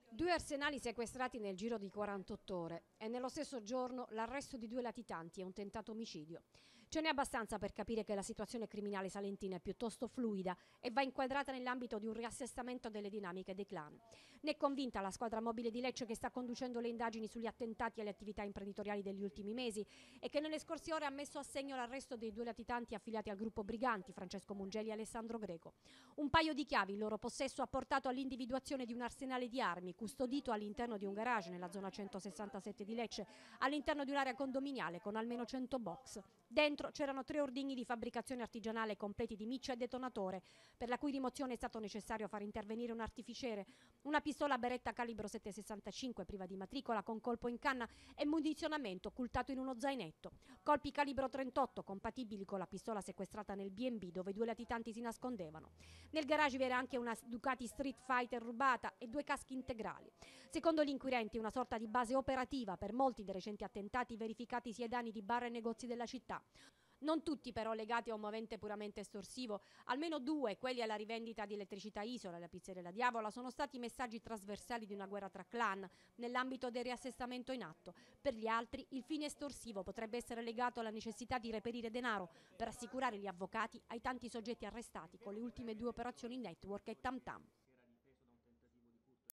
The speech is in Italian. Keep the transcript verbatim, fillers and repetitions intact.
Due arsenali sequestrati nel giro di quarantotto ore e nello stesso giorno l'arresto di due latitanti e un tentato omicidio. Ce n'è abbastanza per capire che la situazione criminale salentina è piuttosto fluida e va inquadrata nell'ambito di un riassestamento delle dinamiche dei clan. Ne è convinta la squadra mobile di Lecce che sta conducendo le indagini sugli attentati e le attività imprenditoriali degli ultimi mesi e che nelle scorse ore ha messo a segno l'arresto dei due latitanti affiliati al gruppo Briganti, Francesco Mongeli e Alessandro Greco. Un paio di chiavi in loro possesso ha portato all'individuazione di un arsenale di armi custodito all'interno di un garage nella zona centosessantasette di Lecce, all'interno di un'area condominiale con almeno cento box. Dentro c'erano tre ordigni di fabbricazione artigianale completi di miccia e detonatore, per la cui rimozione è stato necessario far intervenire un artificiere, una pistola Beretta calibro sette sessantacinque priva di matricola con colpo in canna e munizionamento occultato in uno zainetto. Colpi calibro trentotto compatibili con la pistola sequestrata nel bi e bi dove i due latitanti si nascondevano. Nel garage vi era anche una Ducati Street Fighter rubata e due caschi integrali. Secondo gli inquirenti, una sorta di base operativa per molti dei recenti attentati verificatisi ai danni di bar e negozi della città. Non tutti però legati a un movente puramente estorsivo, almeno due, quelli alla rivendita di elettricità Isola e la pizzeria La Diavola, sono stati messaggi trasversali di una guerra tra clan nell'ambito del riassestamento in atto. Per gli altri il fine estorsivo potrebbe essere legato alla necessità di reperire denaro per assicurare gli avvocati ai tanti soggetti arrestati con le ultime due operazioni network e Tam Tam.